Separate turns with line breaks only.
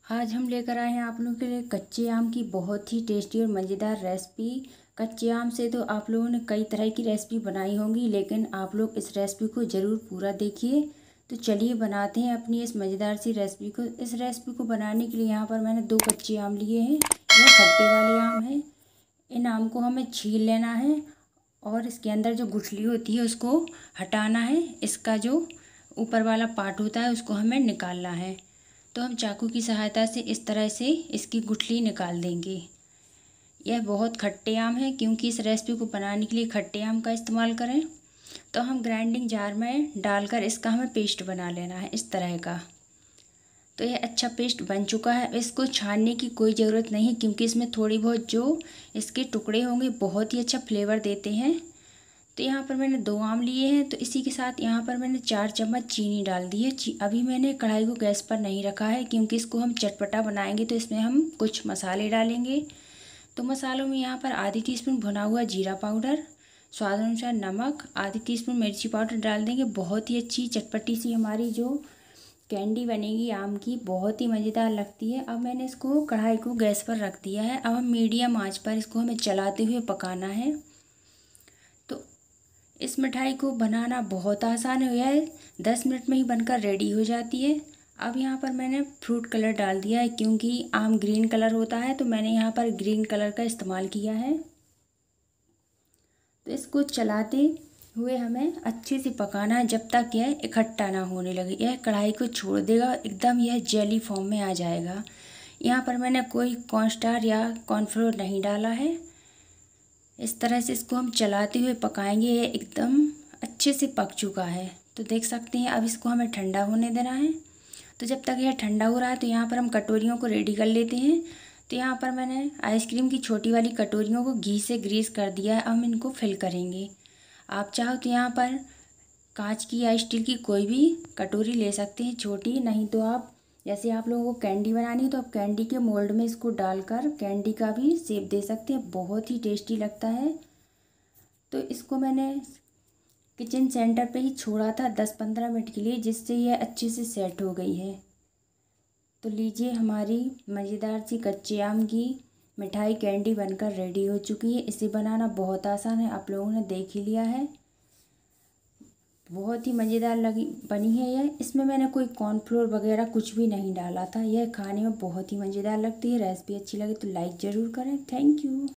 आज हम लेकर आए हैं आप लोगों के लिए कच्चे आम की बहुत ही टेस्टी और मज़ेदार रेसिपी। कच्चे आम से तो आप लोगों ने कई तरह की रेसिपी बनाई होंगी, लेकिन आप लोग इस रेसिपी को ज़रूर पूरा देखिए। तो चलिए बनाते हैं अपनी इस मज़ेदार सी रेसिपी को। इस रेसिपी को बनाने के लिए यहाँ पर मैंने 2 कच्चे आम लिए हैं। ये खट्टे वाले आम हैं। इन आम को हमें छील लेना है और इसके अंदर जो गुठली होती है उसको हटाना है। इसका जो ऊपर वाला पार्ट होता है उसको हमें निकालना है। तो हम चाकू की सहायता से इस तरह से इसकी गुठली निकाल देंगे। यह बहुत खट्टे आम है, क्योंकि इस रेसिपी को बनाने के लिए खट्टे आम का इस्तेमाल करें। तो हम ग्राइंडिंग जार में डालकर इसका हमें पेस्ट बना लेना है इस तरह का। तो यह अच्छा पेस्ट बन चुका है। इसको छानने की कोई ज़रूरत नहीं, क्योंकि इसमें थोड़ी बहुत जो इसके टुकड़े होंगे बहुत ही अच्छा फ्लेवर देते हैं। तो यहाँ पर मैंने 2 आम लिए हैं, तो इसी के साथ यहाँ पर मैंने 4 चम्मच चीनी डाल दी है। अभी मैंने कढ़ाई को गैस पर नहीं रखा है, क्योंकि इसको हम चटपटा बनाएंगे तो इसमें हम कुछ मसाले डालेंगे। तो मसालों में यहाँ पर आधी टीस्पून भुना हुआ जीरा पाउडर, स्वाद अनुसार नमक, आधी टीस्पून मिर्ची पाउडर डाल देंगे। बहुत ही अच्छी चटपटी सी हमारी जो कैंडी बनेगी आम की, बहुत ही मज़ेदार लगती है। अब मैंने इसको कढ़ाई को गैस पर रख दिया है। अब हम मीडियम आंच पर इसको हमें चलाते हुए पकाना है। तो इस मिठाई को बनाना बहुत आसान है, यह 10 मिनट में ही बनकर रेडी हो जाती है। अब यहाँ पर मैंने फ्रूट कलर डाल दिया है, क्योंकि आम ग्रीन कलर होता है, तो मैंने यहाँ पर ग्रीन कलर का इस्तेमाल किया है। तो इसको चलाते हुए हमें अच्छे से पकाना है जब तक यह इकट्ठा ना होने लगे। यह कढ़ाई को छोड़ देगा, एकदम यह जेली फॉर्म में आ जाएगा। यहाँ पर मैंने कोई कॉर्नस्टार्च या कॉर्नफ्लोर नहीं डाला है। इस तरह से इसको हम चलाते हुए पकाएंगे। ये एकदम अच्छे से पक चुका है, तो देख सकते हैं। अब इसको हमें ठंडा होने देना है। तो जब तक यह ठंडा हो रहा है, तो यहाँ पर हम कटोरियों को रेडी कर लेते हैं। तो यहाँ पर मैंने आइसक्रीम की छोटी वाली कटोरियों को घी से ग्रीस कर दिया है। अब हम इनको फिल करेंगे। आप चाहो तो यहाँ पर कांच की या स्टील की कोई भी कटोरी ले सकते हैं छोटी, नहीं तो आप जैसे आप लोगों को कैंडी बनानी है तो आप कैंडी के मोल्ड में इसको डालकर कैंडी का भी शेप दे सकते हैं। बहुत ही टेस्टी लगता है। तो इसको मैंने किचन सेंटर पे ही छोड़ा था 10-15 मिनट के लिए, जिससे यह अच्छे से सेट हो गई है। तो लीजिए, हमारी मज़ेदार सी कच्चे आम की मिठाई कैंडी बनकर रेडी हो चुकी है। इसे बनाना बहुत आसान है, आप लोगों ने देख ही लिया है। बहुत ही मज़ेदार लगी बनी है यह। इसमें मैंने कोई कॉर्नफ्लोर वगैरह कुछ भी नहीं डाला था। यह खाने में बहुत ही मज़ेदार लगती है। रेसिपी अच्छी लगे तो लाइक ज़रूर करें। Thank you.